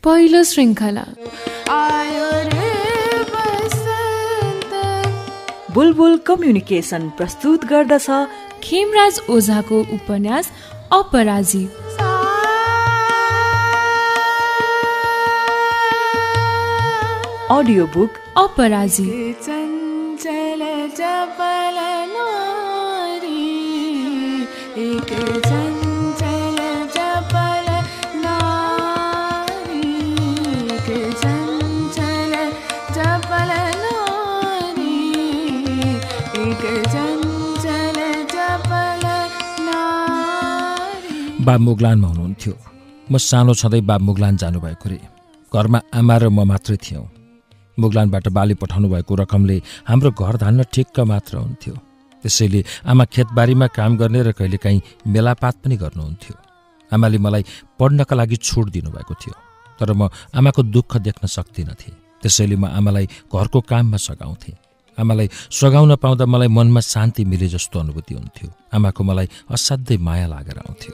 पहिलो श्रृङ्खला बुलबुल कम्युनिकेसन प्रस्तुत गर्दछ खेमराज ओझाको उपन्यास अपराजी। Audio book अपराजी। चञ्चल चपल नारी एक चञ्चल चपल नारी एक चञ्चल चपल नारी एक चञ्चल चपल नारी। बा मुगलानमा हुनुहुन्थ्यो। म सानो छँदै बा मुगलान जानुभएको रे। घरमा आमा र म मात्रै थियौँ। मुगलानबाट बाली पठाउनु भएको रकमले हाम्रो घर धान्न ठिक्क मात्र हुन्थ्यो। त्यसैले आमा खेतबारीमा काम गर्ने र कहिलेकाहीँ मेलापात पनि गर्नुहुन्थ्यो। आमाले मलाई पढ्नका लागि छुट दिनुभएको थियो, तर म आमाको दुःख देख्न सक्दिनथेँ। त्यसैले म आमालाई घरको काममा सघाउँथेँ। आमालाई सघाउन पाउँदा मलाई मनमा शान्ति मिले जस्तो अनुभूति हुन्थ्यो। आमाको मलाई असाध्यै माया लागेर आउँथ्यो।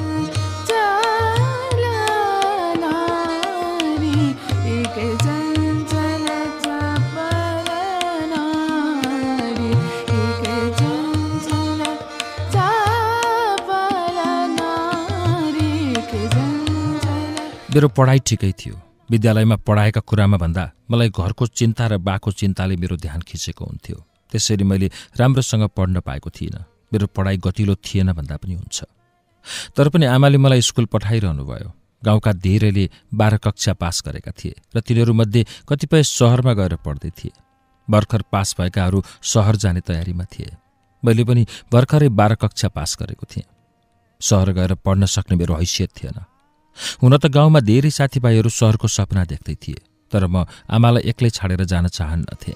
मेरो पढाइ ठिकै थियो। विद्यालयमा पढाएका कुरामा भन्दा मलाई घरको चिन्ता र बाको चिन्ताले मेरो ध्यान खिचेको हुन्थ्यो। त्यसैले मैले राम्रोसँग पढ्न पाएको थिइनँ। मेरो पढाइ गतिलो थिएन भन्दा पनि हुन्छ। तर पनि आमाले मलाई स्कुल पठाइरहनु भयो। गाउँका धेरैले 12 कक्षा पास गरेका थिए र तिनीहरूमध्ये कतिपय सहरमा गएर पढ्दै थिए। भर्खर पास भएकाहरू सहर जाने तयारीमा थिए। मैले पनि भर्खरै 12 कक्षा पास गरेको थिएँ। सहर गएर पढ्न सक्ने मेरो हैसियत थिएन। हुन त गाउँमा धेरै साथीभाइहरू सहरको सपना देख्दै थिए, तर म आमालाई एक्लै छाडेर जान चाहन्नथेँ।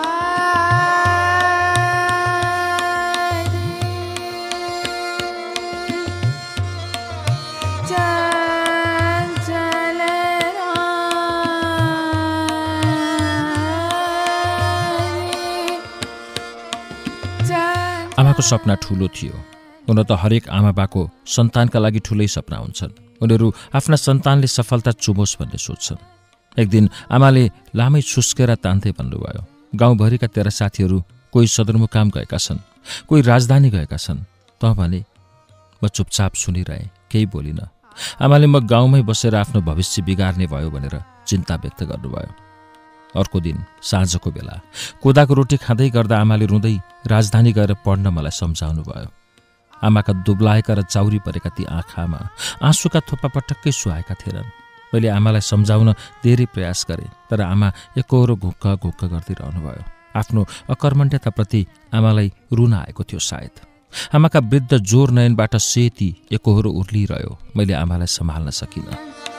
आमाको सपना ठुलो थियो। हुन त हरेक आमा बाको सन्तानका लागि ठुलै सपना हुन्छन्। उनीहरू आफ्ना सन्तानले सफलता चुमोस् भन्ने सोच्छन्। एक दिन आमाले लामै छुस्केर तान्दै भन्नुभयो, गाउँभरिका तेरा साथीहरू कोही सदरमुकाम गएका छन्, कोही राजधानी गएका छन्। त भने म चुपचाप सुनिरहेँ, केही बोलिनँ। आमाले म गाउँमै बसेर आफ्नो भविष्य बिगार्ने भयो भनेर चिन्ता व्यक्त गर्नुभयो। अर्को दिन साँझको बेला कोदाको रोटी खाँदै गर्दा आमाले रुँदै राजधानी गएर पढ्न मलाई सम्झाउनु भयो। आमाका दुब्लाएका र चाउरी परेका ती आँखामा आँसुका थोपा पटक्कै सुहाएका थिएनन्। मैले आमालाई सम्झाउन धेरै प्रयास गरेँ, तर आमा एकहोरो घुक्क घुक्क गर्दै रहनुभयो। आफ्नो अकर्मण्यताप्रति आमालाई रुन आएको थियो सायद। आमाका वृद्ध जोर नयनबाट सेती एकहोरो उर्लिरह्यो। मैले आमालाई सम्हाल्न सकिनँ।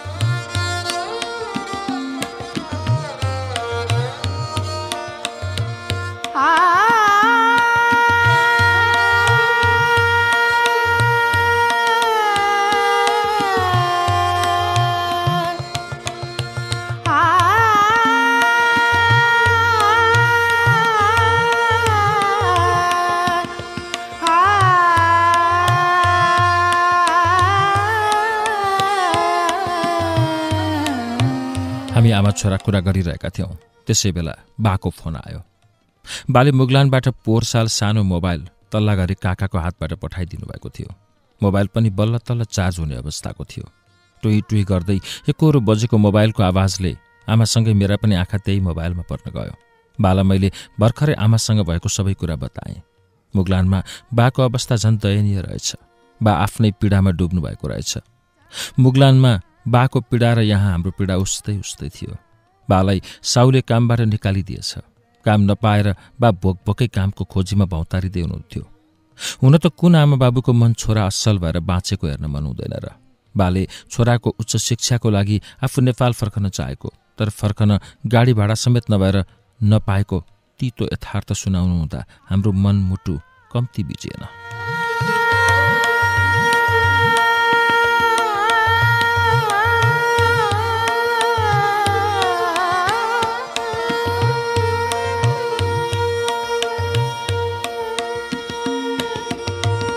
हामी आमा छोरा कुरा गरिरहेका थियौँ। त्यसै बेला बाको फोन आयो। बाले मुगलानबाट पोहोर साल सानो मोबाइल तल्ला गरी काकाको हातबाट पठाइदिनु भएको थियो। मोबाइल पनि बल्ल तल्ल चार्ज हुने अवस्थाको थियो। टुही टुही गर्दै एकहोरो बजेको मोबाइलको आवाजले आमासँगै मेरा पनि आँखा त्यही मोबाइलमा पर्न गयो। बालाई मैले भर्खरै आमासँग भएको सबै कुरा बताएँ। मुगलानमा बाको अवस्था झन् दयनीय रहेछ। बा आफ्नै पीडामा डुब्नु भएको रहेछ। मुगलानमा बाको पीडा र यहाँ हाम्रो पीडा उस्तै उस्तै थियो। बालाई साउले कामबाट निकालिदिएछ। काम नपाएर बा भोकभोकै कामको खोजीमा भौतारिँदै हुनुहुन्थ्यो। हुन त कुन आमा बाबुको मन छोरा असल भएर बाँचेको हेर्न मन हुँदैन र। बाले छोराको उच्च शिक्षाको लागि आफू नेपाल फर्कन चाहेको, तर फर्कन गाडी भाडा समेत नभएर नपाएको तितो यथार्थ सुनाउनु हुँदा हाम्रो मन मुटु कम्ती बिजिएन।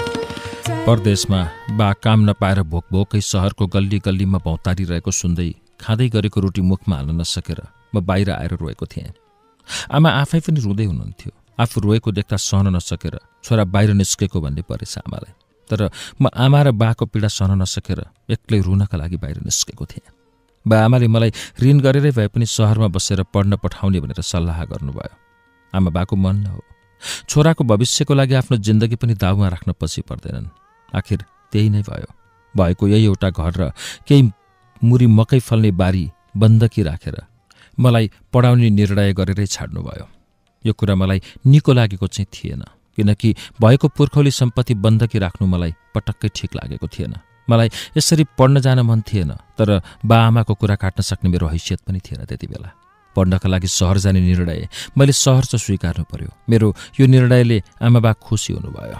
परदेशमा बा काम नपाएर भोकभोकै सहरको गल्ली गल्लीमा भौतारिरहेको सुन्दै खाँदै गरेको रोटी मुखमा हाल्न नसकेर म बाहिर आएर रोएको थिएँ। आमा आफै पनि रुँदै हुनुहुन्थ्यो। आफू रोएको देख्दा सहन नसकेर छोरा बाहिर निस्केको भन्ने परेछ आमालाई। तर म आमा र बाको पीडा सहन नसकेर एक्लै रुनका लागि बाहिर निस्केको थिएँ। बा आमाले मलाई ऋण गरेरै भए पनि सहरमा बसेर पढ्न पठाउने भनेर सल्लाह गर्नुभयो। आमा बाको मन न हो। छोराको भविष्यको लागि आफ्नो जिन्दगी पनि दाउमा राख्न पछि पर्दैनन्। आखिर त्यही नै भयो। भएको यही एउटा घर र केही मुरी मकै फल्ने बारी बन्दकी राखेर मलाई पढाउने निर्णय गरेरै छाड्नुभयो। यो कुरा मलाई निको लागेको चाहिँ थिएन, किनकि भएको पुर्खौली सम्पत्ति बन्दकी राख्नु मलाई पटक्कै ठिक लागेको थिएन। मलाई यसरी पढ्न जान मन थिएन, तर बा आमाको कुरा काट्न सक्ने मेरो हैसियत पनि थिएन त्यति बेला। पढ्नका लागि सहर जाने निर्णय मैले सहर चाहिँ स्वीकार्नु पर्यो। मेरो यो निर्णयले आमा बा खुसी हुनुभयो।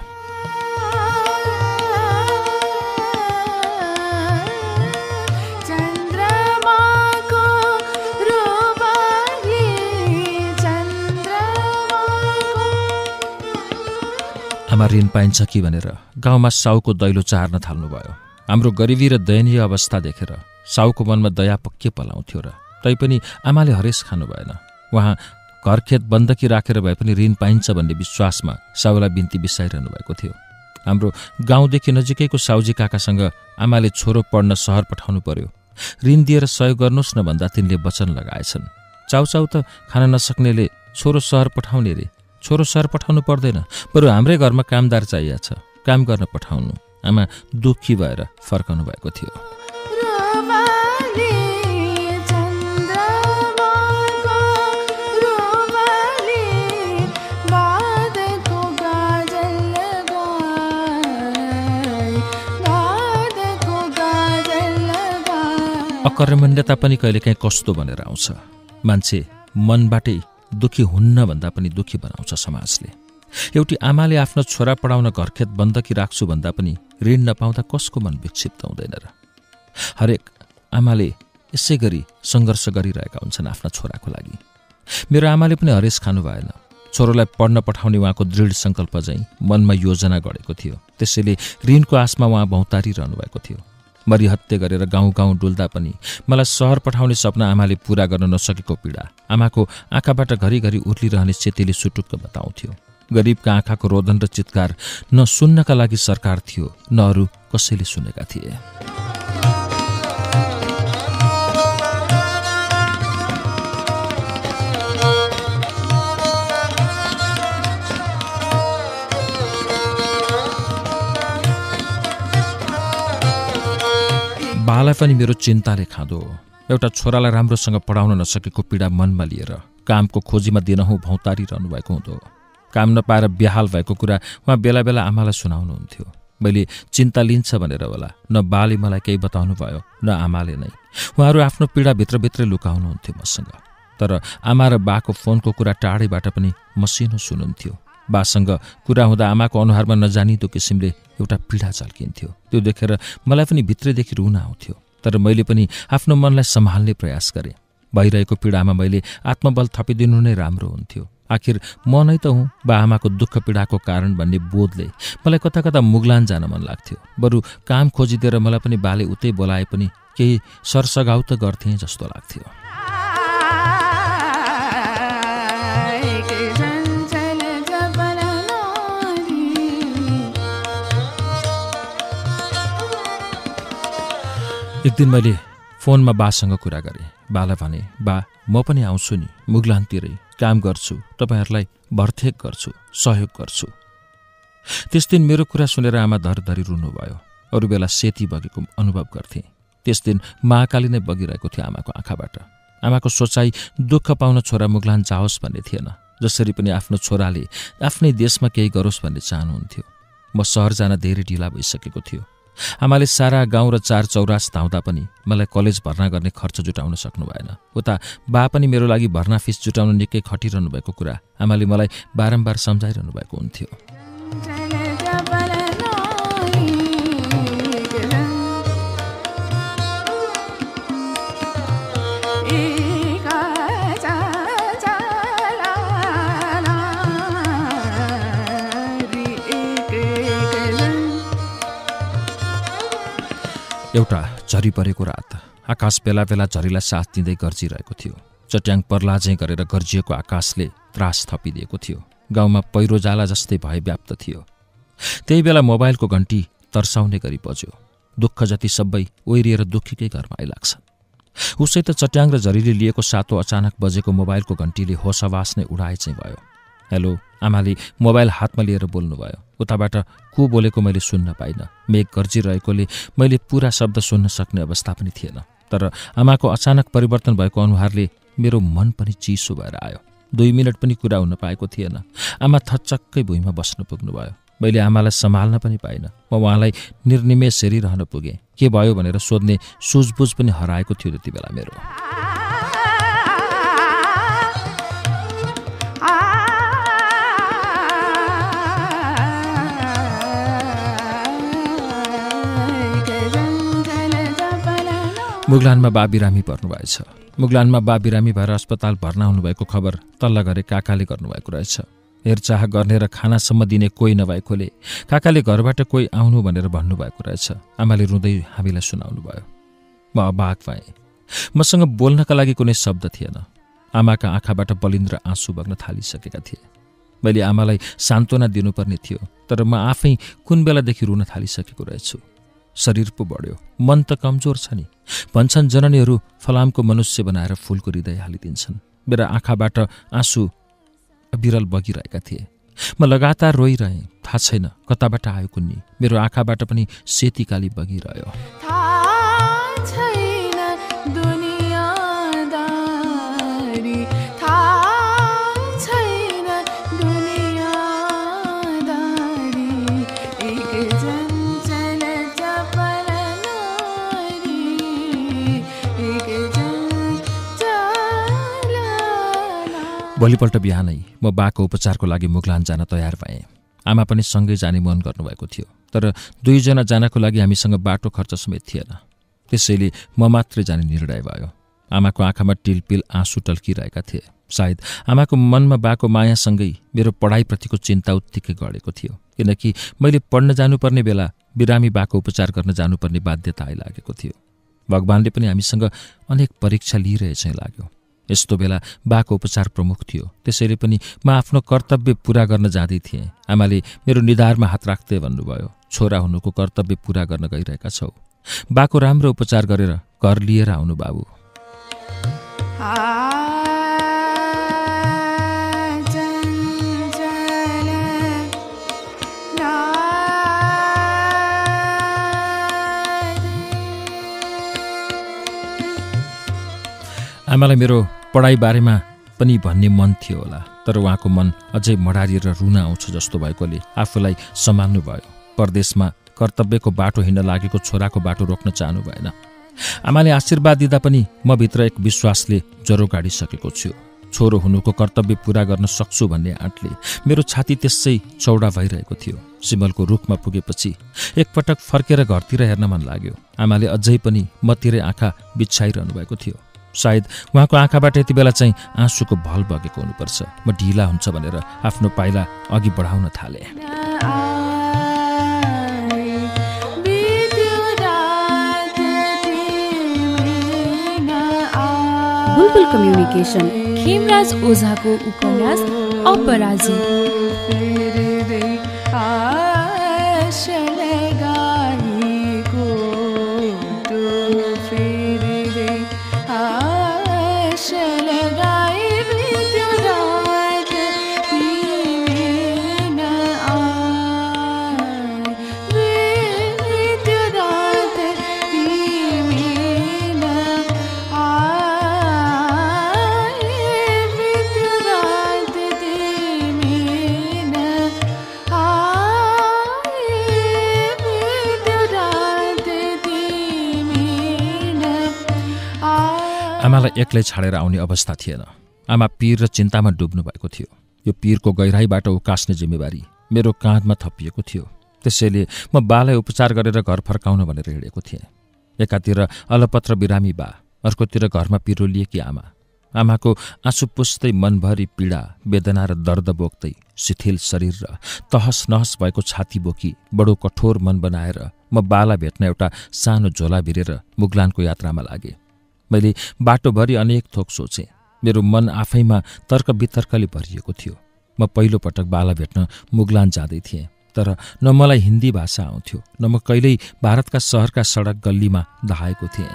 आमा ऋण पाइन्छ कि भनेर गाउँमा साउको दैलो चार्न थाल्नुभयो। हाम्रो गरिबी र दयनीय अवस्था देखेर साउको मनमा दया पक्कै पलाउँथ्यो र तैपनि आमाले हरेस खानु भएन। उहाँ घरखेत बन्दकी राखेर भए पनि ऋण पाइन्छ भन्ने विश्वासमा साउलाई बिन्ती बिसाइरहनु भएको थियो। हाम्रो गाउँदेखि नजिकैको साउजी काकासँग आमाले छोरो पढ्न सहर पठाउनु पर्यो, ऋण दिएर सहयोग गर्नुहोस् न भन्दा तिनले वचन लगाएछन्। चाउचाउ त खान नसक्नेले छोरो सहर पठाउने रे। छोरो सहर पठाउनु पर्दैन, बरु हाम्रै घरमा कामदार चाहिएको छ, काम गर्न पठाउनु। आमा दुःखी भएर फर्कनु भएको थियो। अकर्मण्यता पनि कहिलेकाहीँ कस्तो भनेर आउँछ। मान्छे मनबाटै दुखी हुन्न भन्दा पनि दुखी बनाउँछ समाजले। एउटी आमाले आफ्नो छोरा पढाउन घरखेत बन्दकी राख्छु भन्दा पनि ऋण नपाउँदा कसको मन विक्षिप्त हुँदैन र। हरेक आमाले यसै गरी सङ्घर्ष गरिरहेका हुन्छन् आफ्ना छोराको लागि। मेरो आमाले पनि हरेस खानु भएन। छोरोलाई पढ्न पठाउने उहाँको दृढ सङ्कल्प चाहिँ मनमा योजना गरेको थियो। त्यसैले ऋणको आशमा उहाँ भौतारिरहनु भएको थियो। मरिहत्ते गरेर गाउँ गाउँ डुल्दा पनि मलाई सहर पठाउने सपना आमाले पूरा गर्न नसकेको पीडा आमाको आँखाबाट घरिघरि उर्लिरहने सेतीले सुटुक्क बताउँथ्यो। गरिबका आँखाको रोदन र चित्कार न सुन्नका लागि सरकार थियो, न अरू कसैले सुनेका थिए। बालाई पनि मेरो चिन्ताले खाँदो। एउटा छोरालाई राम्रोसँग पढाउन नसकेको पीडा मनमा लिएर कामको खोजीमा दिनहुँ भौतारिरहनु भएको हुँदो। काम नपाएर बेहाल भएको कुरा उहाँ बेला बेला आमालाई सुनाउनुहुन्थ्यो। मैले चिन्ता लिन्छ भनेर होला न बाले मलाई केही बताउनु भयो न आमाले नै। उहाँहरू आफ्नो पीडा भित्रभित्रै लुकाउनुहुन्थ्यो मसँग। तर आमा र बाको फोनको कुरा टाढैबाट पनि मसिनो सुनुहुन्थ्यो। बासँग कुरा हुँदा आमाको अनुहारमा नजानिदो किसिमले एउटा पीडा झल्किन्थ्यो। त्यो देखेर मलाई पनि भित्रैदेखि रुन आउँथ्यो। तर मैले पनि आफ्नो मनलाई सम्हाल्ने प्रयास गरेँ। भइरहेको पीडामा मैले आत्मबल थपिदिनु नै राम्रो हुन्थ्यो। आखिर म नै त हुँ बा आमाको दुःख पीडाको कारण भन्ने बोधले मलाई कता कता मुगलान जान मन लाग्थ्यो। बरु काम खोजिदिएर मलाई पनि बाले उतै बोलाए पनि केही सरसगाउ त गर्थेँ जस्तो लाग्थ्यो। एक दिन मैले फोनमा बासँग कुरा गरेँ। बालाई भने, बा म पनि आउँछु नि, मुगलानतिरै काम गर्छु, तपाईँहरूलाई भरथेक गर्छु, सहयोग गर्छु। त्यस दिन मेरो कुरा सुनेर आमा धरधरी रुनुभयो। अरू बेला सेती बगेको अनुभव गर्थे। त्यस दिन महाकाली नै बगिरहेको थियो आमाको आँखाबाट। आमाको सोचाइ दुःख पाउन छोरा मुगलान जाओस् भन्ने थिएन। जसरी पनि आफ्नो छोराले आफ्नै देशमा केही गरोस् भन्ने चाहनुहुन्थ्यो। म सहर जान धेरै ढिला भइसकेको थियो। आमाले सारा गाउँ र चार चौरास धाउँदा पनि मलाई कलेज भर्ना गर्ने खर्च जुटाउन सक्नु भएन। उता बा पनि मेरो लागि भर्ना फिस जुटाउन निकै खटिरहनु भएको कुरा आमाले मलाई बारम्बार सम्झाइरहनु भएको हुन्थ्यो। एउटा झरी परेको रात आकाश बेला बेला झरीलाई साथ दिँदै गर्जिरहेको थियो। चट्याङ पर्ला झैँ गरेर गर्जिएको आकाशले त्रास थपिदिएको थियो। गाउँमा पहिरो जाला जस्तै भय व्याप्त थियो। त्यही बेला मोबाइलको घन्टी तर्साउने गरी बज्यो। दुःख जति सबै ओइरिएर दुःखीकै घरमा आइलाग्छन्। उसै त चट्याङ र झरीले लिएको सातो अचानक बजेको मोबाइलको घन्टीले होसआवास नै उडाए चाहिँ भयो। हेलो, आमाले मोबाइल हातमा लिएर बोल्नुभयो। उताबाट को बोलेको मैले सुन्न पाइनँ। मेघ गर्जिरहेकोले मैले पूरा शब्द सुन्न सक्ने अवस्था पनि थिएन। तर आमाको अचानक परिवर्तन भएको अनुहारले मेरो मन पनि चिसो भएर आयो। 2 मिनट पनि कुरा हुन पाएको थिएन। आमा थच्चक्कै भुइँमा बस्न पुग्नुभयो। मैले आमालाई सम्हाल्न पनि पाइनँ। म उहाँलाई निर्निमेष हेरिरहन पुगेँ। के भयो भनेर सोध्ने सुझबुझ पनि हराएको थियो त्यति बेला मेरो। मुगलानमा बा बिरामी पर्नुभएछ। मुगलानमा बा बिरामी भएर अस्पताल भर्ना हुनुभएको खबर तल्ला घरे काकाले गर्नुभएको रहेछ। हेरचाह गर्ने र खानासम्म दिने कोही नभएकोले काकाले घरबाट कोही आउनु भनेर भन्नुभएको रहेछ। आमाले रुँदै हामीलाई सुनाउनु भयो। म अबाक भएँ। मसँग बोल्नका लागि कुनै शब्द थिएन। आमाका आँखाबाट बलिन्द्र आँसु बग्न थालिसकेका थिए। मैले आमालाई सान्त्वना दिनुपर्ने थियो, तर म आफै कुन बेलादेखि रुन थालिसकेको रहेछु। शरीर पो बढ्यो, मन त कमजोर छ नि। भन्छन् जननीहरू फलामको मनुष्य बनाएर फूलको हृदय हालिदिन्छन्। मेरा आँखाबाट आँसु अविरल बगिरहेका थिए। म लगातार रोइरहेँ। थाहा छैन कताबाट आयो कुन्नी। मेरो आँखाबाट पनि सेतीकाली बगिरह्यो। भोलिपल्ट बिहानै म बाको उपचारको लागि मुगलान जान तयार भएँ। आमा पनि सँगै जाने मन गर्नुभएको थियो, तर 2 जना जानको लागि हामीसँग बाटो खर्च समेत थिएन। त्यसैले म मात्रै जाने निर्णय भयो। आमाको आँखामा टिलपिल आँसु टल्किरहेका थिए। सायद आमाको मनमा बाको मायासँगै मेरो पढाइप्रतिको चिन्ता उत्तिकै गढेको थियो, किनकि मैले पढ्न जानुपर्ने बेला बिरामी बाको उपचार गर्न जानुपर्ने बाध्यता आइलागेको थियो। भगवानले पनि हामीसँग अनेक परीक्षा लिइरहे चाहिँ लाग्यो। यस्तो बेला बाको उपचार प्रमुख थियो, त्यसैले पनि म आफ्नो कर्तव्य पूरा गर्न जाँदै थिएँ। आमाले मेरो निधारमा हात राख्दै भन्नुभयो, छोरा हुनुको कर्तव्य पूरा गर्न गइरहेका छौ। बाको राम्रो उपचार गरेर घर लिएर आउनु बाबु। आमालाई मेरो पढाइ बारेमा पनि भन्ने मन थियो होला, तर उहाँको मन अझै मडारिएर रुन आउँछ जस्तो भएकोले आफूलाई सम्हाल्नु भयो। परदेशमा कर्तव्यको बाटो हिँड्न लागेको छोराको बाटो रोक्न चाहनु भएन। आमाले आशीर्वाद दिँदा पनि म भित्र एक विश्वासले ज्वरो गाडिसकेको छु। छोरो हुनुको कर्तव्य पूरा गर्न सक्छु भन्ने आँटले मेरो छाती त्यसै चौडा भइरहेको थियो। सिमलको रुखमा पुगेपछि एकपटक फर्केर घरतिर हेर्न मन लाग्यो। आमाले अझै पनि मतिरै आँखा बिछाइरहनु भएको थियो। सायद उहाँको आँखाबाट यति बेला चाहिँ आँसुको भल बगेको हुनुपर्छ। म ढिला हुन्छ भनेर आफ्नो पाइला अघि बढाउन थाले। बुलबुल कम्युनिकेसन खेमराज ओझाको उपन्यास अपराजी। आमालाई एक्लै छाडेर आउने अवस्था थिएन। आमा पीर र चिन्तामा डुब्नु भएको थियो। यो पीरको गहिराईबाट उकास्ने जिम्मेवारी मेरो काँधमा थपिएको थियो। त्यसैले म बालाई उपचार गरेर घर फर्काउन भनेर हिँडेको थिएँ। एकातिर अलपत्र बिरामी बा, अर्कोतिर घरमा पिरो लिएकी आमा। आमाको आँसु पुस्दै मनभरि पीडा वेदना र दर्द बोक्दै शिथिल शरीर र तहस नहस भएको छाती बोकी बडो कठोर मन बनाएर म बाला भेट्न एउटा सानो झोला भिरेर मुगलानको यात्रामा लागे। मैले बाटोभरि अनेक थोक सोचे। मेरो मन आफैमा तर्क वितर्कले भरिएको थियो। म पहिलो पटक बाला भेट्न मुगलान जाँदै थिएँ, तर न मलाई हिन्दी भाषा आउँथ्यो न म कहिल्यै भारतका सहरका सडक गल्लीमा धाएको थिएँ।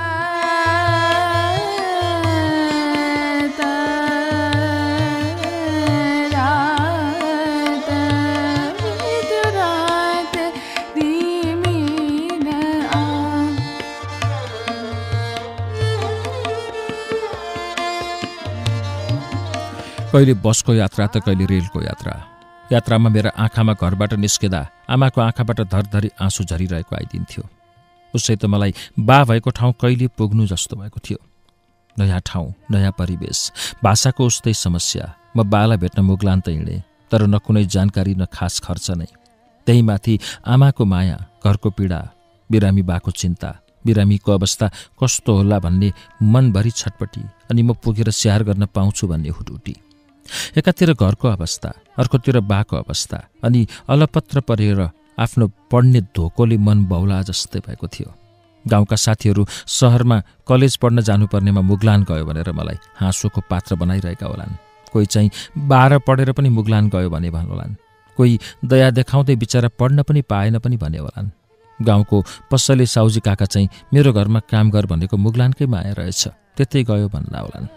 कहिले बसको यात्रा त कहिले रेलको यात्रा। यात्रामा मेरा आँखामा घरबाट निस्केदा आमाको आँखाबाट धरधरी आँसु झरिरहेको आइदिन्थ्यो। उसै त मलाई बा भएको ठाउँ कहिले पुग्नु जस्तो भएको थियो। नयाँ ठाउँ, नयाँ परिवेश, भाषाको उस्तै समस्या। म बाला भेट्न मुगलान त हिँडेँ, तर न कुनै जानकारी न खास खर्च नै। त्यही माथि आमाको माया, घरको पीडा, बिरामी बाको चिन्ता, बिरामीको अवस्था कस्तो होला भन्ने मनभरि छटपटी, अनि म पुगेर स्याहार गर्न पाउँछु भन्ने हुटुटी। एकातिर घरको अवस्था, अर्कोतिर बाको अवस्था, अनि अलपत्र परेर आफ्नो पढ्ने धोकोले मन बौला जस्तै भएको थियो। गाउँका साथीहरू सहरमा कलेज पढ्न जानुपर्नेमा मुगलान गयो भनेर मलाई हाँसोको पात्र बनाइरहेका होलान्। कोही चाहिँ 12 पढेर पनि मुगलान गयो भने भन्होलान्। कोही दया देखाउँदै बिचरा पढ्न पनि पाएन पनि भने होलान्। गाउँको पसले साउजी काका चाहिँ मेरो घरमा काम गर भनेको मुगलानकै माया रहेछ, त्यतै गयो भन्ना होलान्।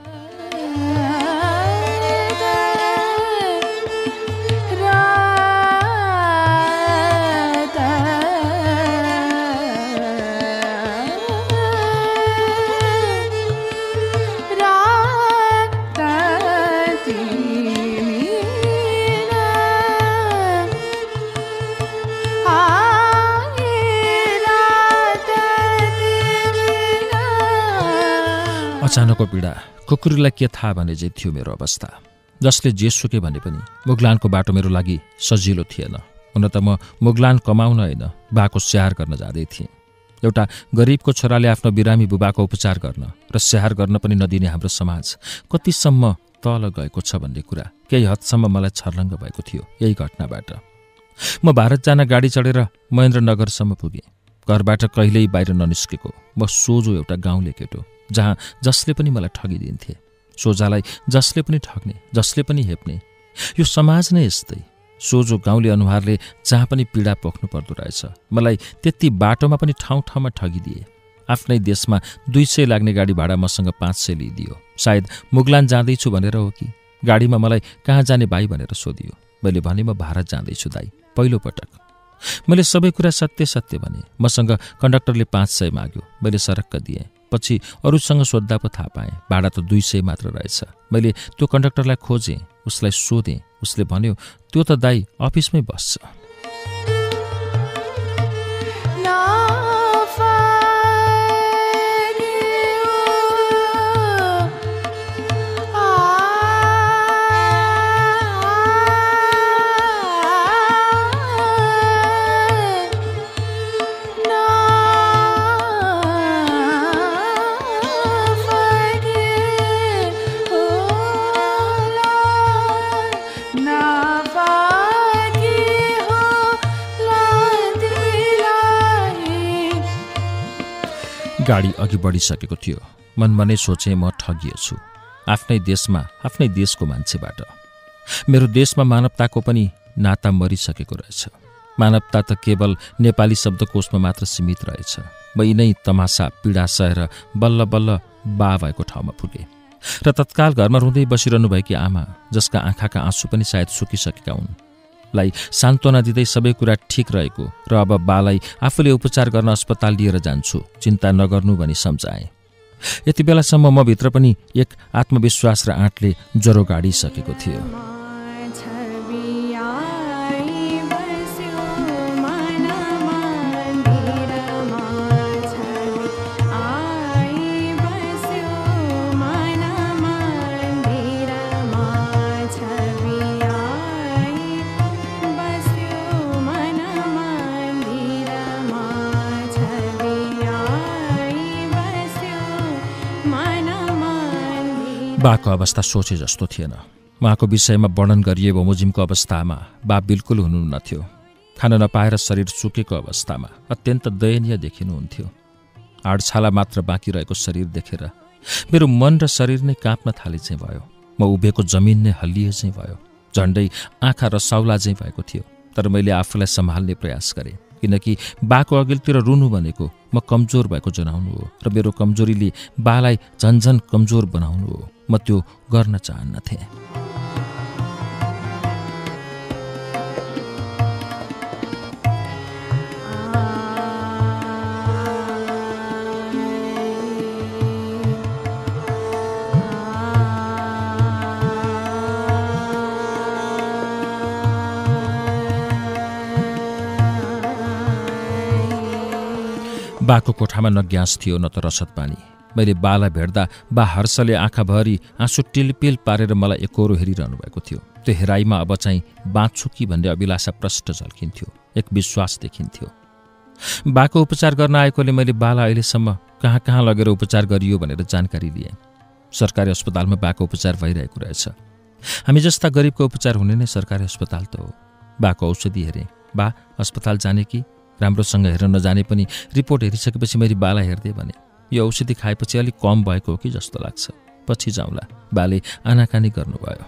अचानकको पीडा, कुकुरलाई के थाहा भने चाहिँ थियो मेरो अवस्था। जसले जे सुके भने पनि मुगलानको बाटो मेरो लागि सजिलो थिएन। हुन त म मुगलान कमाउन होइन, बाको स्याहार गर्न जाँदै थिएँ। एउटा गरिबको छोराले आफ्नो बिरामी बुबाको उपचार गर्न र स्याहार गर्न पनि नदिने हाम्रो समाज कतिसम्म तल गएको छ भन्ने कुरा केही हदसम्म मलाई छर्लङ्ग भएको थियो यही घटनाबाट। म भारत जान गाडी चढेर महेन्द्रनगरसम्म पुगेँ। घरबाट कहिल्यै बाहिर ननिस्केको म सोझो एउटा गाउँले केटो, जहाँ जसले पनि मलाई ठगिदिन्थे। सोझालाई जसले पनि ठग्ने, जसले पनि हेप्ने। यो समाज नै यस्तै। सोझो गाउँले अनुहारले जहाँ पनि पीडा पोख्नु पर्दो रहेछ। मलाई त्यति बाटोमा पनि ठाउँ ठाउँमा ठगिदिए। आफ्नै देशमा 200 लाग्ने गाडी भाडा मसँग 500 लिइदियो। सायद मुगलान जाँदैछु भनेर हो कि। गाडीमा मलाई कहाँ जाने भाइ भनेर सोधियो। मैले भने म भारत जाँदैछु दाइ, पहिलो पटक। मैले सबै कुरा सत्य सत्य भने। मसँग कन्डक्टरले 500 माग्यो, मैले सरक्क दिएँ। पछि अरूसँग सोद्धा पो थाहा पाएँ भाडा त 200 मात्र रहेछ। मैले त्यो कन्डक्टरलाई खोजेँ, उसलाई सोधेँ। उसले भन्यो त्यो त दाइ अफिसमै बस्छ। गाडी अघि बढिसकेको थियो। मनमनै सोचे म ठगिएछु आफ्नै देशमा, आफ्नै देशको मान्छेबाट। मेरो देशमा मानवताको पनि नाता मरिसकेको रहेछ। मानवता त केवल नेपाली शब्दकोशमा मात्र सीमित रहेछ। म यिनै तमासा पीडा सहेर बल्ल बल्ल बा भएको ठाउँमा पुगे र तत्काल घरमा रुँदै बसिरहनु भएकी आमा, जसका आँखाका आँसु पनि सायद सुकिसकेका हुन्, लाई सान्त्वना दिँदै सबै कुरा ठिक रहेको र अब बालाई आफूले उपचार गर्न अस्पताल लिएर जान्छु, चिन्ता नगर्नु भनी सम्झाएँ। यति बेलासम्म म भित्र पनि एक आत्मविश्वास र आँटले ज्वरो गाडिसकेको थियो। बाको अवस्था सोचे जस्तो थिएन। उहाँको विषयमा वर्णन गरिए बमोजिमको अवस्थामा बा बिल्कुल हुनुहुन्नथ्यो। खान नपाएर शरीर सुकेको अवस्थामा अत्यन्त दयनीय देखिनुहुन्थ्यो। हाडछाला मात्र बाँकी रहेको शरीर देखेर मेरो मन र शरीर नै काँप्न थाले चाहिँ भयो। म उभिएको जमिन नै हल्लिए चाहिँ भयो। झन्डै आँखा रसाउला चाहिँ भएको थियो। तर मैले आफूलाई सम्हाल्ने प्रयास गरेँ, किनकि बाको अघिल्तिर रुनु भनेको म कमजोर भएको जनाउनु हो र मेरो कमजोरीले बालाई झन्झन कमजोर बनाउनु हो। म त्यो गर्न चाहन्नथेँ। बाको कोठामा न ग्यास थियो न त रसद पानी। मैले बालाई भेट्दा बा हर्षले आँखाभरि आँसु टिलपिल पारेर मलाई एकहोरो हेरिरहनु भएको थियो। त्यो हेराइमा अब चाहिँ बाँच्छु कि भन्ने अभिलाषा प्रष्ट झल्किन्थ्यो, एक विश्वास देखिन्थ्यो। बाको उपचार गर्न आएकोले मैले बालाई अहिलेसम्म कहाँ कहाँ लगेर उपचार गरियो भनेर जानकारी लिएँ। सरकारी अस्पतालमा बाको उपचार भइरहेको रहेछ। हामी जस्ता गरिबको उपचार हुने नै सरकारी अस्पताल त हो। बाको औषधि हेरेँ। बा अस्पताल जाने कि राम्रोसँग हेर्न नजाने पनि रिपोर्ट हेरिसकेपछि मैले बालाई हेर्दै भने यो औषधि खाएपछि अलिक कम भएको हो कि जस्तो लाग्छ, पछि जाउँला। बाले आनाकानी गर्नुभयो।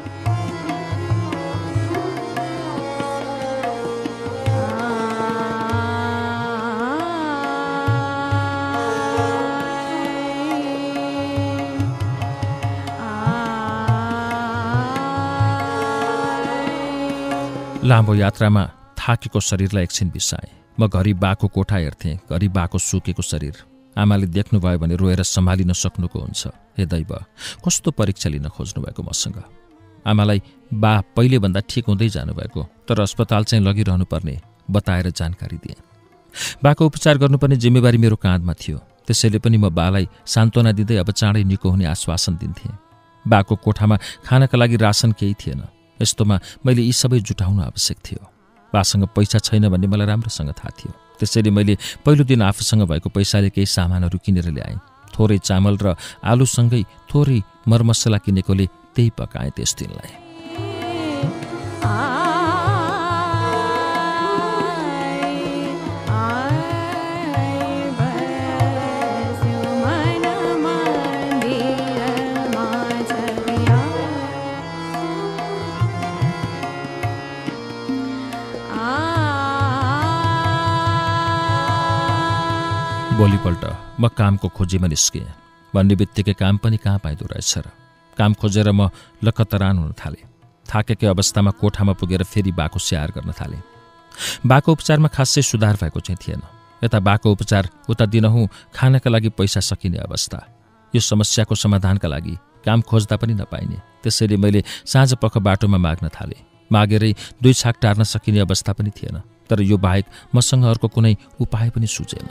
लामो यात्रामा थाकेको शरीरलाई एकछिन बिसाएँ। म घरि बाको कोठा हेर्थेँ, घरि बाको सुकेको शरीर। आमाले देख्नुभयो भने रोएर सम्हालिन सक्नुको हुन्छ। हे दैव, कस्तो परीक्षा लिन खोज्नुभएको मसँग। आमालाई बा पहिलेभन्दा ठिक हुँदै जानुभएको, तर अस्पताल चाहिँ लगिरहनु पर्ने बताएर जानकारी दिएँ। बाको उपचार गर्नुपर्ने जिम्मेवारी मेरो काँधमा थियो। त्यसैले पनि म बालाई सान्त्वना दिँदै अब चाँडै निको हुने आश्वासन दिन्थेँ। बाको कोठामा खानका लागि रासन केही थिएन। यस्तोमा मैले यी सबै जुटाउन आवश्यक थियो। बासँग पैसा छैन भन्ने मलाई राम्रोसँग थाहा थियो। त्यसैले मैले पहिलो दिन आफूसँग भएको पैसाले केही सामानहरू किनेर ल्याएँ। थोरै चामल र आलुसँगै थोरै मरमसला किनेकोले त्यही पकाएँ त्यस दिनलाई। भोलिपल्ट म कामको खोजीमा निस्केँ। भन्ने बित्तिकै काम पनि कहाँ पाइँदो रहेछ र। काम खोजेर म लखतरान हुन थालेँ। थाकेकै अवस्थामा कोठामा पुगेर फेरि बाको स्याहार गर्न थालेँ। बाको उपचारमा खासै सुधार भएको चाहिँ थिएन। यता बाको उपचार, उता दिनहुँ खानका लागि पैसा सकिने अवस्था। यो समस्याको समाधानका लागि काम खोज्दा पनि नपाइने। त्यसैले मैले साँझ पख बाटोमा माग्न थालेँ। मागेरै 2 छाक टार्न सकिने अवस्था पनि थिएन। तर यो बाहेक मसँग अर्को कुनै उपाय पनि सुझेन।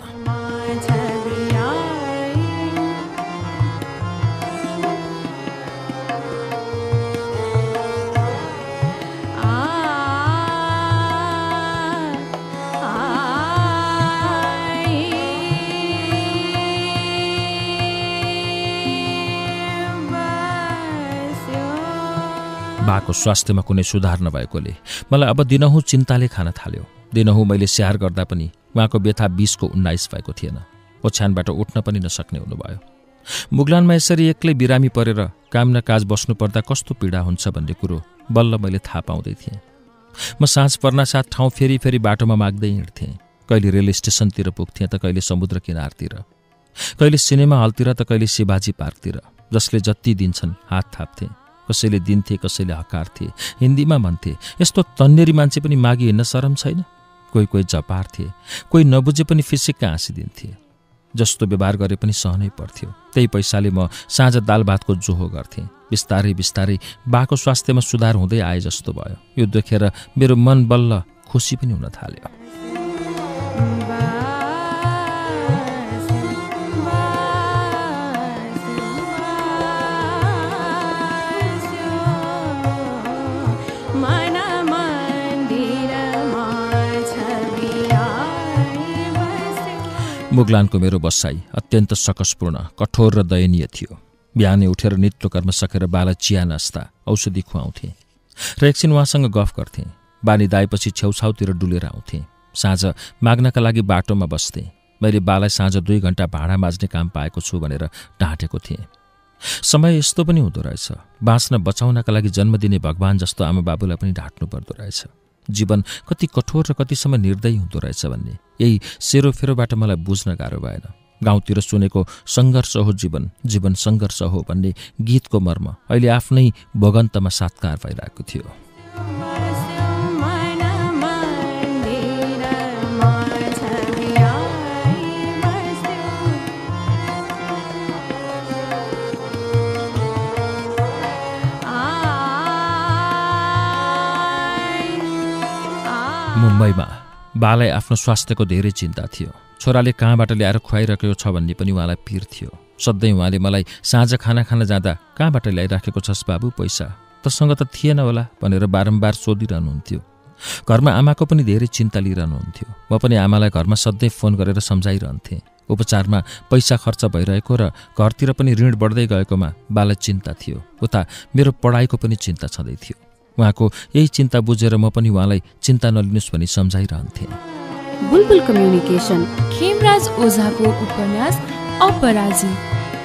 बाको स्वास्थ्यमा कुनै सुधार नभएकोले मलाई अब दिनहुँ चिन्ताले खान थाल्यो। दिनहुँ मैले स्याहार गर्दा पनि उहाँको व्यथा 20 को 19 भएको थिएन। ओछ्यानबाट उठ्न पनि नसक्ने हुनुभयो। मुगलानमा यसरी एक्लै बिरामी परेर काम न काज बस्नुपर्दा कस्तो पीडा हुन्छ भन्ने कुरो बल्ल मैले थाहा पाउँदै थिएँ। म साँझ पर्नासाथ ठाउँ फेरि फेरि बाटोमा माग्दै हिँड्थेँ। कहिले रेल स्टेसनतिर पुग्थेँ त कहिले समुद्र किनारतिर, कहिले सिनेमा हलतिर त कहिले शिवाजी पार्कतिर। जसले जति दिन्छन् हात थाप्थे। कसैले दिन्थे, कसैले हकार्थे, हिन्दीमा भन्थे। यस्तो तन्नेरी मान्छे पनि मागी हिँड्न शरम छैन। कोही कोही जपार थिए, कोही नबुझे पनि फिसिक्का हाँसिदिन्थे। जस्तो व्यवहार गरे पनि सहनै पर्थ्यो। त्यही पैसाले म साँझ दाल भातको जोहो गर्थेँ। बिस्तारै बिस्तारै बाको स्वास्थ्यमा सुधार हुँदै आए जस्तो भयो। यो देखेर मेरो मन बल्ल खुसी पनि हुन थाल्यो। मुगलानको मेरो बसाई अत्यन्त सकसपूर्ण, कठोर र दयनीय थियो। बिहानै उठेर नित्य कर्म सकेर बाला चिया नास्ता औषधि खुवाउँथेँ र एकछिन उहाँसँग गफ गर्थेँ। बानी दाएपछि छेउछाउतिर डुलेर आउँथेँ। साँझ माग्नका लागि बाटोमा बस्थेँ। मैले बालाई साँझ 2 घण्टा भाँडा माझ्ने काम पाएको छु भनेर ढाँटेको थिएँ। समय यस्तो पनि हुँदो रहेछ, बाँच्न बचाउनका लागि जन्म दिने भगवान जस्तो आमा बाबुलाई पनि ढाँट्नु पर्दो रहेछ। जीवन कति कठोर र कति समय निर्दयी हुँदो रहेछ भन्ने यही सेरोफेरोबाट मलाई बुझ्न गाह्रो भएन। गाउँतिर सुनेको सङ्घर्ष हो जीवन, जीवन सङ्घर्ष हो भन्ने गीतको मर्म अहिले आफ्नै भगन्तमा सात्कार भइरहेको थियो। मुम्बईमा बालाई आफ्नो स्वास्थ्यको धेरै चिन्ता थियो। छोराले कहाँबाट ल्याएर खुवाइरहेको छ भन्ने पनि उहाँलाई पिर थियो। सधैँ उहाँले मलाई साँझ खाना खान जाँदा कहाँबाट ल्याइराखेको छस् बाबु पैसा, तसँग त थिएन होला भनेर बारम्बार सोधिरहनुहुन्थ्यो। घरमा आमाको पनि धेरै चिन्ता लिइरहनुहुन्थ्यो। म पनि आमालाई घरमा सधैँ फोन गरेर सम्झाइरहन्थेँ। उपचारमा पैसा खर्च भइरहेको र घरतिर पनि ऋण बढ्दै गएकोमा बालाई चिन्ता थियो। उता मेरो पढाइको पनि चिन्ता छँदै थियो। उहाँको यही चिन्ता बुझेर म पनि उहाँलाई चिन्ता नलिनुहोस् भनी सम्झाइरहन्थेँ। बुलबुल कम्युनिकेसन खेमराज ओझाको उपन्यास अपराजी।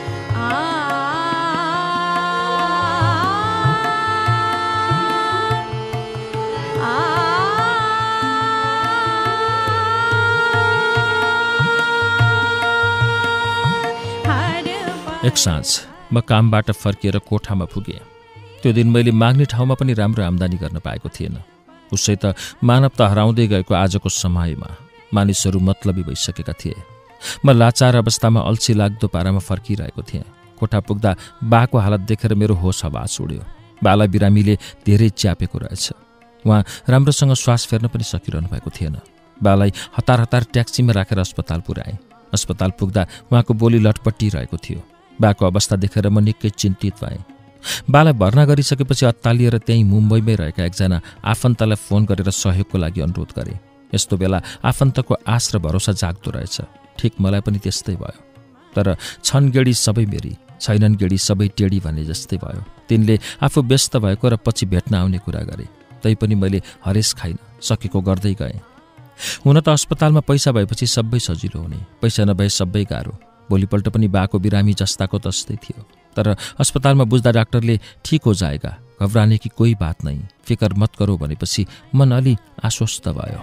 एक साँझ म कामबाट फर्किएर कोठामा पुगेँ। त्यो दिन मैले माग्ने ठाउँमा पनि राम्रो आम्दानी गर्न पाएको थिएन। उसै त मानवता हराउँदै गएको आजको समयमा मानिसहरू मतलबी भइसकेका थिए। म लाचार अवस्थामा अल्छी लाग्दो पारामा फर्किरहेको थिएँ। कोठा पुग्दा बाको हालत देखेर मेरो होस हवास उड्यो। बाला बिरामीले धेरै च्यापेको रहेछ। उहाँ राम्रोसँग श्वास फेर्न पनि सकिरहनु भएको थिएन। बालाई हतार हतार ट्याक्सीमा राखेर अस्पताल पुर्याएँ। अस्पताल पुग्दा उहाँको बोली लटपटिरहेको थियो। बाको अवस्था देखेर म निकै चिन्तित भएँ। बालाई भर्ना गरिसकेपछि अत्तालिएर त्यहीँ मुम्बईमै रहेका एकजना आफन्तलाई फोन गरेर सहयोगको लागि अनुरोध गरेँ। यस्तो बेला आफन्तको आश र भरोसा जाग्दो रहेछ। ठिक मलाई पनि त्यस्तै भयो। तर छन् गेडी सबै मेरी, छैनन् गेडी सबै टेडी भन्ने जस्तै भयो। तिनले आफू व्यस्त भएको र पछि भेट्न आउने कुरा गरे। तैपनि मैले हरेस खाइन, सकेको गर्दै गएँ। हुन त अस्पतालमा पैसा भएपछि सबै सजिलो हुने, पैसा नभए सबै गाह्रो। भोलिपल्ट पनि बाको बिरामी जस्ताको तस्तै थियो। तर अस्पतालमा बुझ्दा डाक्टरले ठीक हो जाएगा, घबराने की कोही बात नहीं, फिकर मत करो भनेपछि मन अलि आश्वस्त भयो।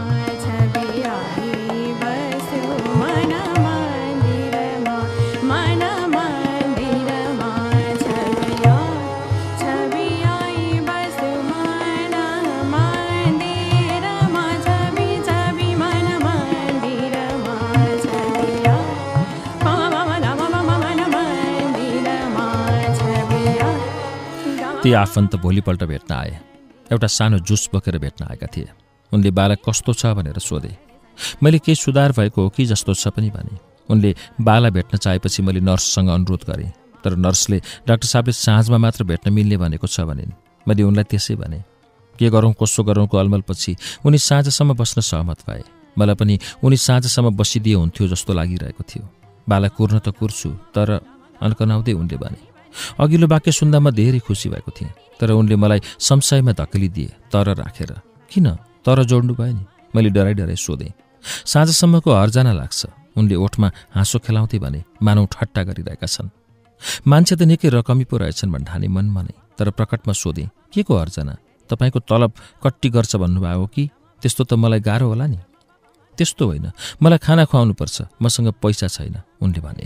ती आफन्त भोलिपल्ट भेट्न आए। एउटा सानो जुस बोकेर भेट्न आएका थिए। उनले बाला कस्तो छ भनेर सोधे। मैले केही सुधार भएको हो कि जस्तो छ पनि भने। उनले बाला भेट्न चाहेपछि मैले नर्ससँग अनुरोध गरेँ। तर नर्सले डाक्टर साहबले साँझमा मात्र भेट्न मिल्ने भनेको छ भनिन्। मैले उनलाई त्यसै भने। के गरौँ कसो गरौँको अलमलपछि उनी साँझसम्म बस्न सहमत भए। मलाई पनि उनी साँझसम्म बसिदिए हुन्थ्यो जस्तो लागिरहेको थियो। बाला कुर्न त कुर्छु, तर अन्कनाउँदै उनले भने। अघिल्लो वाक्य सुन्दा म धेरै खुसी भएको थिएँ। तर उनले मलाई संशयमा धकेलिदिए, तर राखेर। किन तर जोड्नु भयो नि? मैले डराइ डराइ सोधेँ। साँझसम्मको हर्जाना लाग्छ। उनले ओठमा हाँसो खेलाउँदै भने, मानौ ठट्टा गरिरहेका छन्। मान्छे त निकै रकमी पो रहेछन् भन्ठाने मनमा नै। तर प्रकटमा सोधेँ, के को हर्जाना? तपाईँको तलब कट्टी गर्छ भन्नुभयो हो कि? त्यस्तो त मलाई गाह्रो होला नि। त्यस्तो होइन, मलाई खाना खुवाउनु पर्छ, मसँग पैसा छैन, उनले भने।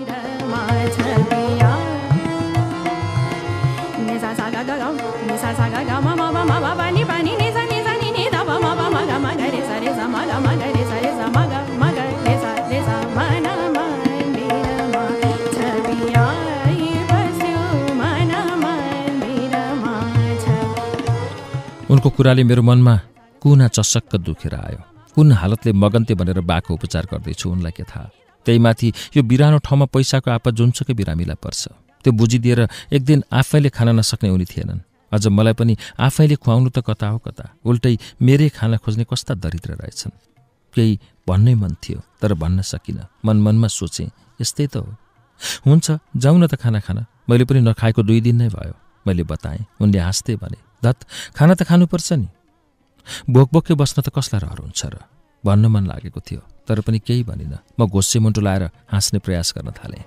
उनको कुराले मेरो मनमा कुना चसक्क दुखेर आयो। कुन हालतले मगन्ते भनेर बाको उपचार गर्दैछु उनलाई के थाहा। त्यही माथि यो बिरानो ठाउँमा पैसाको आपत जुनसुकै बिरामीलाई पर्छ। त्यो बुझिदिएर एक दिन आफैले खान नसक्ने उनी थिएनन्। अझ मलाई पनि आफैले खुवाउनु त कता हो कता, उल्टै मेरै खाना खोज्ने कस्ता दरिद्र रहेछन्। केही भन्नै मन थियो, तर भन्न सकिनँ। मनमा सोचेँ, यस्तै त हो, हुन्छ, जाउँ न त खाना खान, मैले पनि नखाएको 2 दिन नै भयो, मैले बताएँ। उनले हाँस्दै भने, धत, खाना त खानुपर्छ नि। भोकभोकै बस्न त कसलाई रहर हुन्छ र? भन्न मन लागेको थियो, तर पनि केही भनिनँ। म घोस्से मुन्टो लाएर हाँस्ने प्रयास गर्न थालेँ।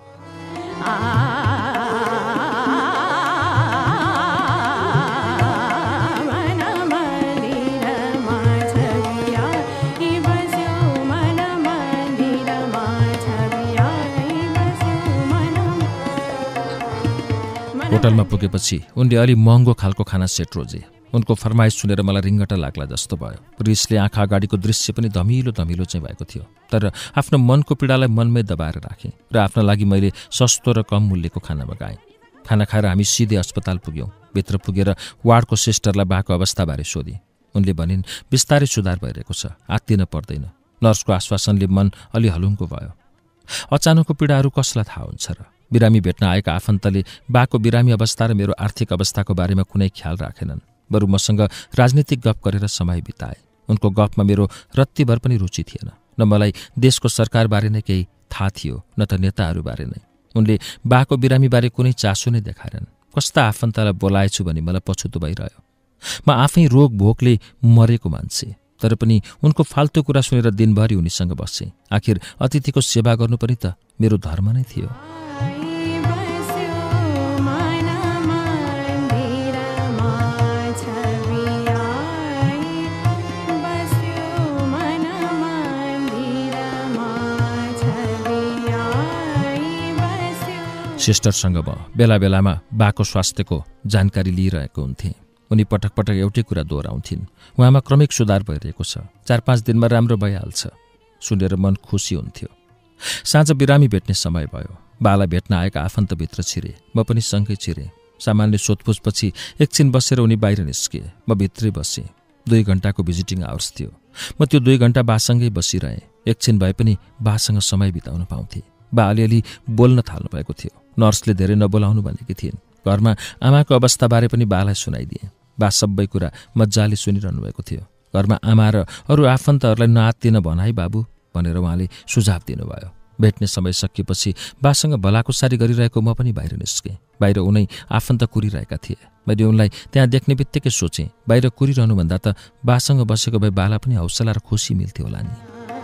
होटलमा पुगेपछि उनले अलि महँगो खालको खाना सेट रोजे। उनको फरमाइस सुनेर मलाई रिङ्गटा लाग्ला जस्तो भयो। रिसले आँखा अगाडिको दृश्य पनि धमिलो धमिलो चाहिँ भएको थियो, तर आफ्नो मनको पीडालाई मनमै दबाएर राखेँ र आफ्ना लागि मैले सस्तो र कम मूल्यको खाना मगाएँ। खाना खाएर हामी सिधै अस्पताल पुग्यौँ। भित्र पुगेर वार्डको सिस्टरलाई भएको अवस्थाबारे सोधेँ। उनले भनिन्, बिस्तारै सुधार भइरहेको छ, आत्तिन पर्दैन। नर्सको आश्वासनले मन अलि हलुङ्गो भयो। अचानकको पीडाहरू कसलाई थाहा हुन्छ र? बिरामी भेट्न आएका आफन्तले बाको बिरामी अवस्था र मेरो आर्थिक अवस्थाको बारेमा कुनै ख्याल राखेनन्। बरु मसँग राजनीतिक गफ गरेर समय बिताए। उनको गफमा मेरो रत्तीभर पनि रुचि थिएन। न मलाई देशको सरकारबारे नै केही थाहा थियो, न त नेताहरूबारे नै। उनले बाको बिरामीबारे कुनै चासो नै देखाएनन्। कस्ता आफन्तलाई बोलाएछु भने मलाई पछुतो भइरह्यो। म आफै रोग भोकले मरेको मान्छे, तर पनि उनको फाल्तु कुरा सुनेर दिनभरि उनीसँग बसेँ। आखिर अतिथिको सेवा गर्नु पनि त मेरो धर्म नै थियो। सिस्टरसँग म बेला बेलामा बाको स्वास्थ्यको जानकारी लिइरहेको हुन्थेँ। उनी पटक पटक एउटै कुरा दोहोऱ्याउँथिन्, उहाँमा क्रमिक सुधार भइरहेको छ, 4-5 दिनमा राम्रो भइहाल्छ। सुनेर मन खुसी हुन्थ्यो। साँझ बिरामी भेट्ने समय भयो। बालाई भेट्न आएका आफन्तभित्र छिरे, म पनि सँगै छिरेँ। सामान्य सोधपुछपछि एकछिन बसेर उनी बाहिर निस्के। म भित्रै बसेँ। 2 घण्टाको भिजिटिङ आवर्स थियो। म त्यो 2 घण्टा बासँगै बसिरहेँ। एकछिन भए पनि बासँग समय बिताउन पाउँथे। बा अलिअलि बोल्न थाल्नु भएको थियो। नर्सले धेरै नबोलाउनु भनेकी थिइन्। घरमा आमाको अवस्थाबारे पनि बालाई सुनाइदिए। बा सबै कुरा मजाले सुनिरहनु भएको थियो। घरमा आमा र अरू आफन्तहरूलाई नआत्तिन भन है बाबु भनेर उहाँले सुझाव दिनुभयो। भेट्ने समय सकिएपछि बासँग भलाकुसारी गरिरहेको म पनि बाहिर निस्केँ। बाहिर उनै आफन्त कुरिरहेका थिए। मैले उनलाई त्यहाँ देख्ने बित्तिकै सोचेँ, बाहिर कुरिरहनुभन्दा त बासँग बसेको भए बालाई पनि हौसला र खुसी मिल्थ्यो होला नि।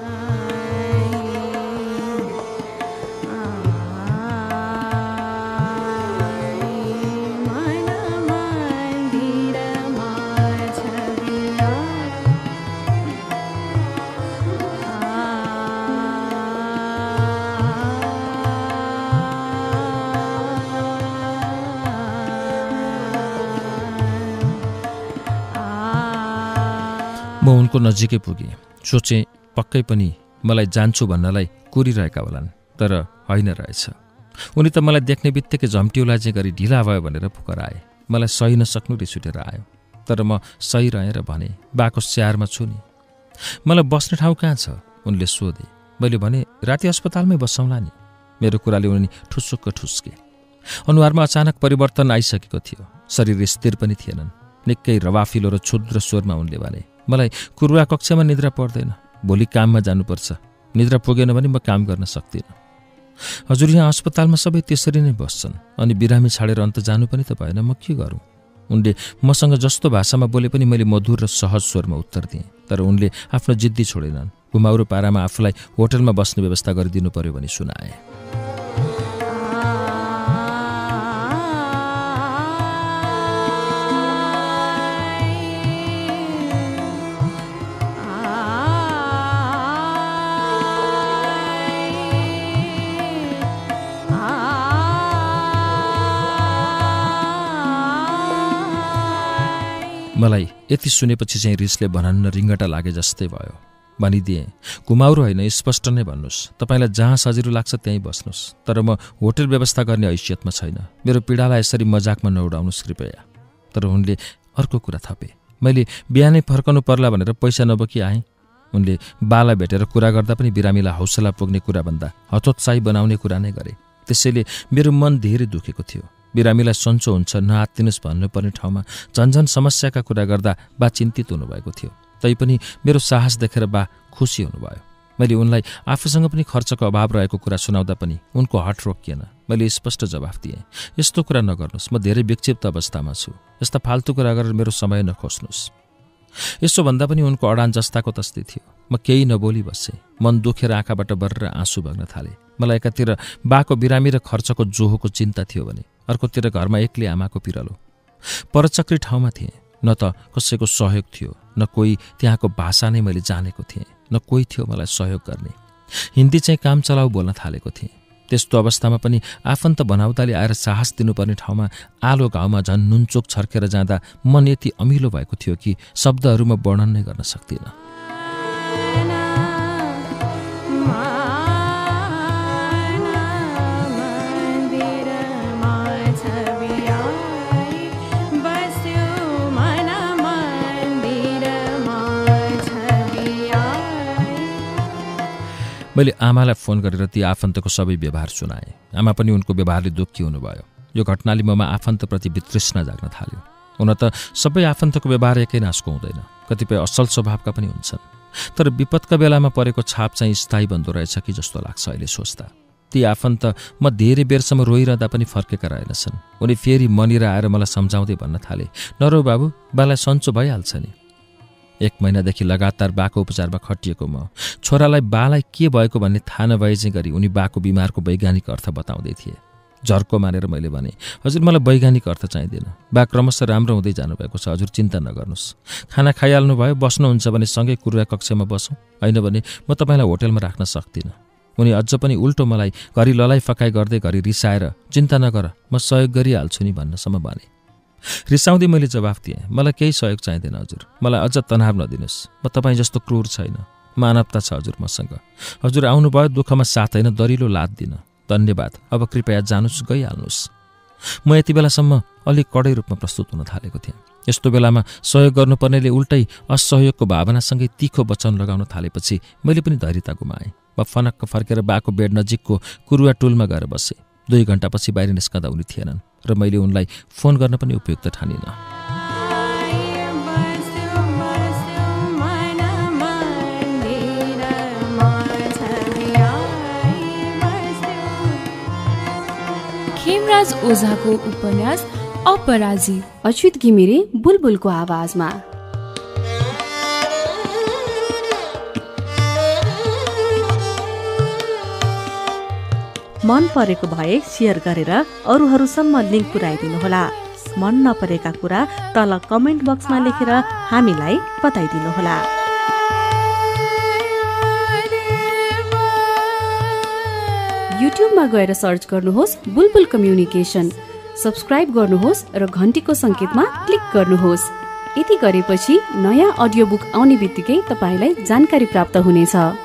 म उनको नजिकै पुगेँ। सोचेँ पक्कै पनि मलाई जान्छु भन्नलाई कुरिरहेका होलान्, तर होइन रहेछ। उनी त मलाई देख्ने बित्तिकै झम्टिउला चाहिँ गरी ढिला भयो भनेर फुकराए। मलाई सही नसक्नु रिस उठेर आयो, तर म सही रहेर भने, बाको स्याहारमा छु नि। मलाई बस्ने ठाउँ कहाँ छ उनले सोधे। मैले भने, राति अस्पतालमै बसौँला नि। मेरो कुराले उनी ठुसुक्क ठुस्के। अनुहारमा अचानक परिवर्तन आइसकेको थियो। शरीर स्थिर पनि थिएनन्। निकै रवाफिलो र क्षुद्र स्वरमा उनले भने, मलाई कुरुवा कक्षामा निद्रा पर्दैन, भोलि काममा जानुपर्छ। निद्रा पुगेन भने म काम गर्न सक्दिनँ। हजुर, यहाँ अस्पतालमा सबै त्यसरी नै बस्छन्, अनि बिरामी छाडेर अन्त जानु पनि त भएन, म के गरौँ? उनले मसँग जस्तो भाषामा बोले पनि मैले मधुर र सहज स्वरमा उत्तर दिएँ। तर उनले आफ्नो जिद्दी छोडेनन्। घुमाउरो पारामा आफूलाई होटलमा बस्ने व्यवस्था गरिदिनु पर्यो भनी सुनाए। मलाई यति सुनेपछि चाहिँ रिसले भनन्न रिङ्गटा लागे जस्तै भयो। भनिदिएँ, घुमाउरो होइन, स्पष्ट नै भन्नुहोस्। तपाईँलाई जहाँ सजिलो लाग्छ त्यहीँ बस्नुहोस्, तर म होटल व्यवस्था गर्ने हैसियतमा छैन। मेरो पीडालाई यसरी मजाकमा नउडाउनुहोस् कृपया। तर उनले अर्को कुरा थपे। मैले बिहानै फर्कनु पर्ला भनेर पैसा नबोकी आएँ। उनले बालाई भेटेर कुरा गर्दा पनि बिरामीलाई हौसला पुग्ने कुराभन्दा हतोत्साही बनाउने कुरा नै गरे। त्यसैले मेरो मन धेरै दुखेको थियो। बिरामीलाई सन्चो हुन्छ, नआत्तिनुहोस् भन्नुपर्ने ठाउँमा झन्झन समस्याका कुरा गर्दा बा चिन्तित हुनुभएको थियो। तैपनि मेरो साहस देखेर बा खुसी हुनुभयो। मैले उनलाई आफूसँग पनि खर्चको अभाव रहेको कुरा सुनाउँदा पनि उनको हट रोकिएन। मैले स्पष्ट जवाफ दिएँ, यस्तो कुरा नगर्नुहोस्, म धेरै विक्षिप्त अवस्थामा छु, यस्ता फाल्तु कुरा गरेर मेरो समय नखोज्नुहोस्। यसो भन्दा पनि उनको अडान जस्ताको तस्तै थियो। म केही नबोली बसेँ। मन दुखेर आँखाबाट बर्र आँसु बग्न थाले। मलाई एकातिर बाको बिरामी र खर्चको जोहोको चिन्ता थियो भने अर्कोतिर घरमा एक्लै आमाको पिरालो। परचक्री ठाउँमा थिएँ, न त कसैको सहयोग थियो, न कोही त्यहाँको भाषा नै मैले जानेको थिएँ, न कोही थियो मलाई सहयोग गर्ने। हिन्दी चाहिँ काम चलाउ बोल्न थालेको थिएँ। त्यस्तो अवस्थामा पनि आफन्त बनाउँदाले आएर साहस दिनुपर्ने ठाउँमा आलो घाउमा झन् नुनचोक छर्केर जाँदा मन यति अमिलो भएको थियो कि शब्दहरूमा वर्णन नै गर्न सक्दिनँ। मैले आमालाई फोन गरेर ती आफन्तको सबै व्यवहार सुनाएँ। आमा पनि उनको व्यवहारले दुःखी हुनुभयो। यो घटनाले ममा आफन्तप्रति वितृष्णा जाग्न थाल्यो। हुन त सबै आफन्तको व्यवहार एकै नासको हुँदैन, कतिपय असल स्वभावका पनि हुन्छन्। तर विपदका बेलामा परेको छाप चाहिँ स्थायी बन्दो रहेछ कि जस्तो लाग्छ अहिले सोच्दा। ती आफन्त म धेरै बेरसम्म रोइरहँदा पनि फर्केका रहेनछन्। उनी फेरि मनिर आएर मलाई सम्झाउँदै भन्न थाले, नरो बाबु, बालाई सन्चो भइहाल्छ नि। 1 महिनादेखि लगातार बाको उपचारमा खटिएको म छोरालाई बालाई के भएको भन्ने थाहा नभए चाहिँ गरी उनी बाको बिमारको वैज्ञानिक अर्थ बताउँदै थिए। झर्को मानेर मैले भने, हजुर मलाई वैज्ञानिक अर्थ चाहिँदैन, बा क्रमशः राम्रो हुँदै जानुभएको छ, हजुर चिन्ता नगर्नुहोस्। खाना खाइहाल्नु भयो, बस्नुहुन्छ भने सँगै कुरुवा कक्षमा बसौँ, होइन भने म तपाईँलाई होटेलमा राख्न सक्दिनँ। उनी अझ पनि उल्टो मलाई घरि ललाइ फकाइ गर्दै घरि रिसाएर, चिन्ता नगर, म सहयोग गरिहाल्छु नि भन्नसम्म भने। रिसाउँदै मैले जवाफ दिएँ, मलाई केही सहयोग चाहिँदैन हजुर, मलाई अझ तनाव नदिनुहोस्, म तपाईँ जस्तो क्रूर छैन, मानवता छ हजुर मसँग। हजुर आउनुभयो दुःखमा साथ होइन, दरिलो लात दिन, धन्यवाद, अब कृपया जानुहोस्, गइहाल्नुहोस्। म यति बेलासम्म अलिक कडै रूपमा प्रस्तुत हुन थालेको थिएँ। यस्तो बेलामा सहयोग गर्नुपर्नेले उल्टै असहयोगको भावनासँगै तीखो वचन लगाउन थालेपछि मैले पनि धैर्यता गुमाएँ। म फनक्क फर्केर बाको बेड नजिकको कुरुवा टुलमा गएर बसेँ। 2 घण्टापछि बाहिर निस्कँदा उनी थिएनन् र मैले उनलाई फोन गर्न पनि उपयुक्त ठानिनँ। खेमराज ओझाको उपन्यास अपराजी, अच्युत घिमिरे बुलबुलको आवाजमा। मन परेको भए शेयर गरेर अरूहरूसम्म लिङ्क पुर्याइदिनुहोला। मन नपरेका कुरा तल कमेन्ट बक्समा लेखेर हामीलाई बताइदिनुहोला। युट्युबमा गएर सर्च गर्नुहोस् बुलबुल कम्युनिकेसन, सब्स्क्राइब गर्नुहोस् र घन्टीको सङ्केतमा क्लिक गर्नुहोस्। यति गरेपछि नयाँ अडियो बुक आउने बित्तिकै तपाईँलाई जानकारी प्राप्त हुनेछ।